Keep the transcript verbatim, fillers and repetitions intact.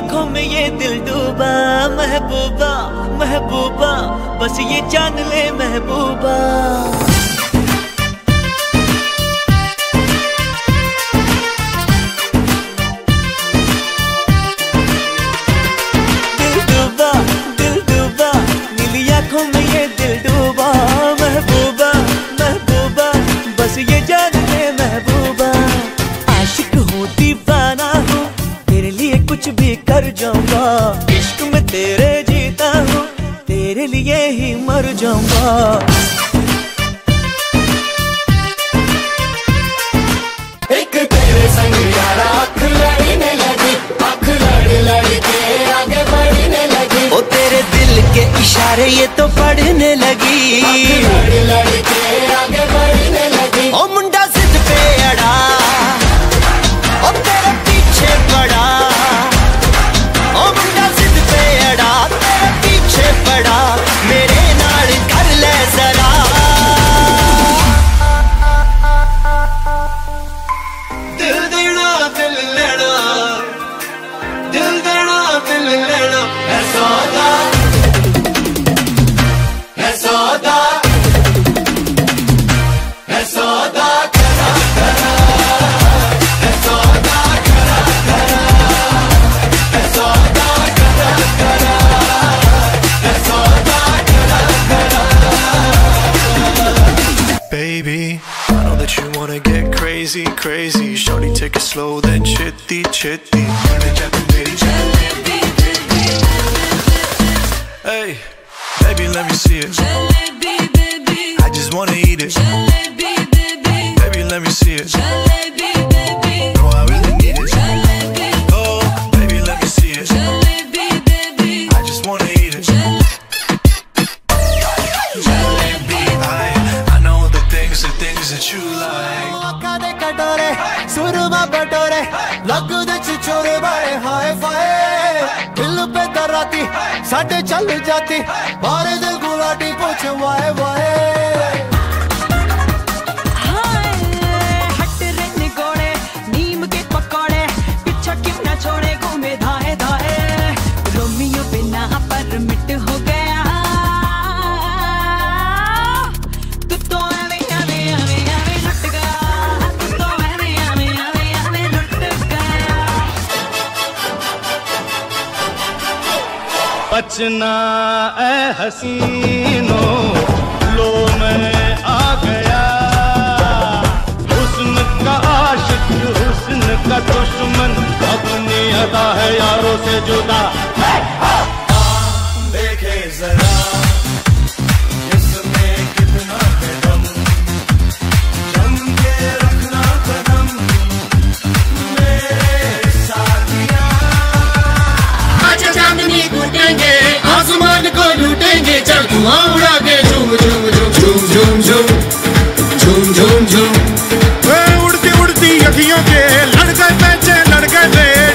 आंखों में ये दिल डूबा, महबूबा महबूबा बस ये जान ले महबूबा। दिल डूबा दिल डूबा नीली आंखों में ये दिल डूबा, महबूबा महबूबा बस ये जान ले महबूबा। आशिक हूँ दीवाना हूँ, तेरे लिए कुछ भी कर जाऊंगा। इश्क में तेरे जीता हूँ, तेरे लिए ही मर जाऊंगा। एक तेरे संग यारा आँख लड़ने लगी, आँख लड़ लड़ के आगे बढ़ने लगी। ओ तेरे दिल के इशारे ये तो पढ़ने लगी, आँख लड़ लड़ के आगे बढ़ने लगी। ओ मुंडा जिद पे अड़ा, ओ तेरे पीछे पड़ा। ओ मुंडा जिद पे अड़ा, तेरे पीछे पड़ा। मेरे नाल कर ले जरा। दिल देना दिल लेना, दिल देना दिल लेना है सौदा, है सौदा, है सौदा करा करा, है सौदा करा करा, है सौदा करा करा, है सौदा करा करा। Baby, I know that you wanna get crazy, crazy. Shorty, take it slow, then chitty, chitty. Hey, baby, let me see it. I just wanna eat it. Baby, let me see it. No, I really need it. Oh, baby, let me see it. I just wanna eat it. I, I know the things, the things that you like. आँखां दे कटोरे सुरमा बटोरे लगू दे छिछोरे बड़े हाय फाय। दिल पे दराती साडे चल जाती, मारे दिल गुलाटी पूछ वाए वाए। हट रे निगोड़े नीम के पकौड़े, पीछा क्यों ना छोड़े घूमे धाए धाए। रोमियो बिना परमिट हो गया, तू तो एवे एवे एवे एवे लुट गया। तू तो एवे एवे एवे एवे लुट गया। बचना ए हसीनों लो मैं आ गया। हुस्न का आशिक हुस्न का दुश्मन, अपनी अदा है यारों से जुदा। देखे जरा इसमें कितना है दम, जम के रखना कदम मेरे साथिया। आज चांदनी कूटेंगे आसमान को लूटेंगे, चल धुआं उड़ा के झूम झूम झूम झूम झूम झूम झूम झूम झूम। उड़ती उड़ती अखियों के लड़ गए पैचे लड़ गए।